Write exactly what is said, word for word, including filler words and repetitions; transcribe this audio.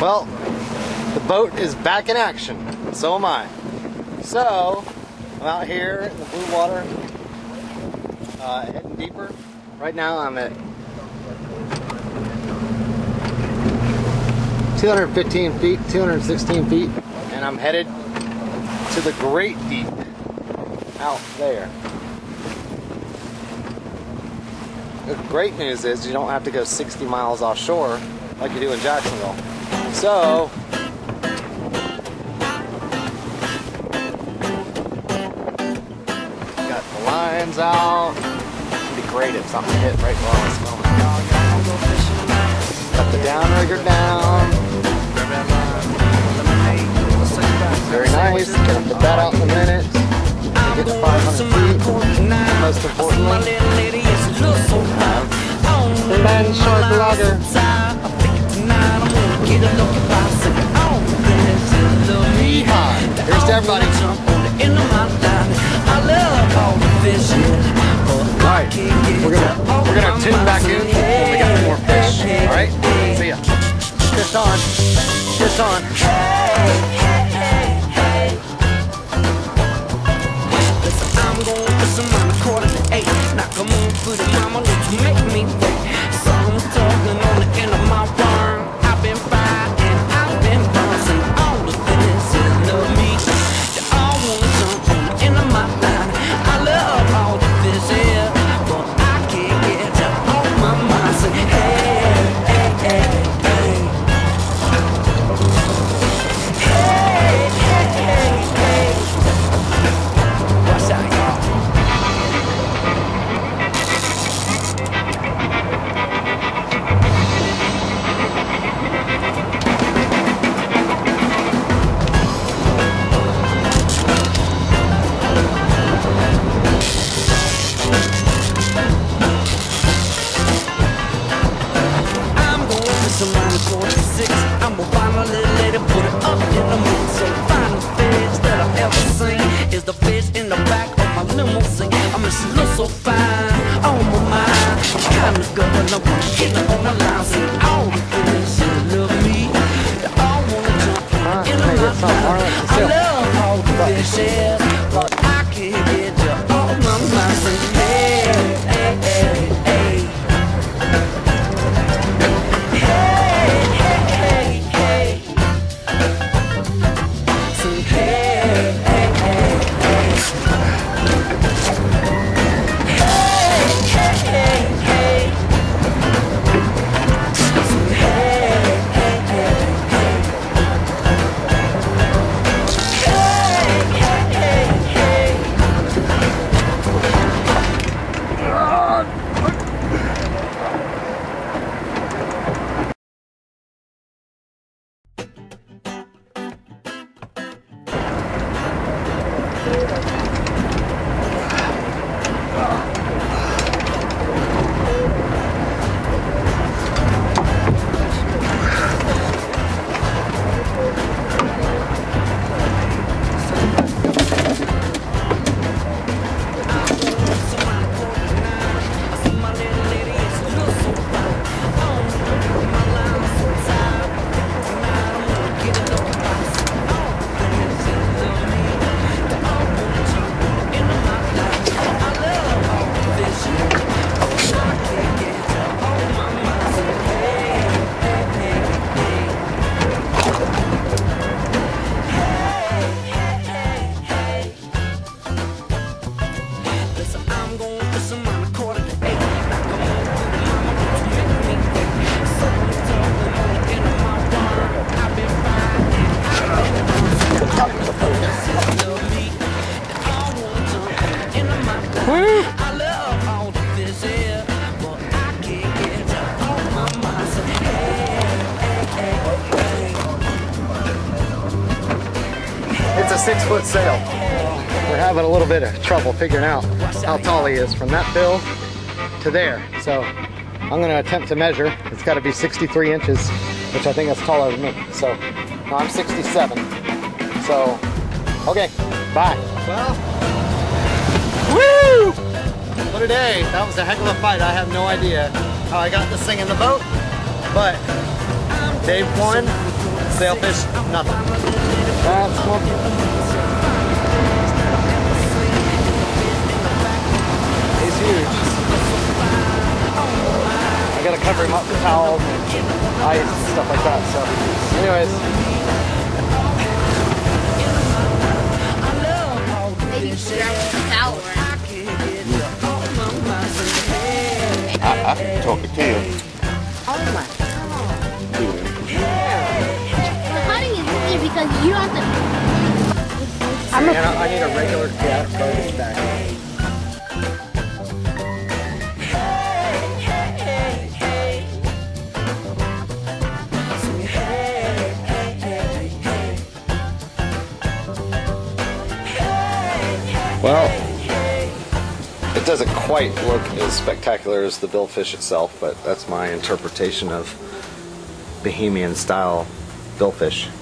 Well, the boat is back in action. So am I. So, I'm out here in the blue water, uh, heading deeper. Right now I'm at two hundred fifteen feet, two hundred sixteen feet, and I'm headed to the Great Deep out there. The great news is you don't have to go sixty miles offshore like you do in Jacksonville. So, got the lines out. It'd be great if something hit right while I was filming. Got the downrigger down. Very nice. Gonna put that out in a minute. Get to five hundred feet. Most importantly, the Land Shark Lager. Yeehaw! Here's to everybody. Alright, we're gonna we're gonna tune back in when we got more fish. Alright? See ya. Fish on. Fish on. I'm going for some on a quarter to eight. Now come on, put it, mama, let's make me wait. Someone's talking on the end of my worm. I've been fried and I've been bouncing. All the things that love me, they all want something on the end of my line. I love all the fish here, but I can't get you off my mind. Say, hey, hey, hey, hey. Hey, hey, hey, hey. What's that, y'all? I'm gonna find a little lady, put it up in the moon. So find the fish that I've ever seen is the fish in the back of my limousine. I mean, she looks so fine on my mind. Kind of girl, and I wanna get her on the line. See all the fish that love me, they all wanna jump in the line. I love all the fishes, but I can't get you off my mind. Say, hey, hey, hey, hey. It's a six foot sail. We're having a little bit of trouble figuring out how tall he is from that bill to there. So I'm going to attempt to measure. It's got to be sixty-three inches, which I think is taller than me. So no, I'm sixty-seven. So, okay, bye. Well, woo! What a day. That was a heck of a fight. I have no idea how I got this thing in the boat, but Dave won. sailfish, nothing. That's cool. He's huge. I gotta cover him up with towels and ice and stuff like that. So, anyways. Maybe grab some towel around. I, I can talk it to you. Oh my. The hunting is easy because you don't have to. I'm a, I need a regular cat garbage bag. Well, it doesn't quite look as spectacular as the billfish itself, but that's my interpretation of Bahamian style billfish.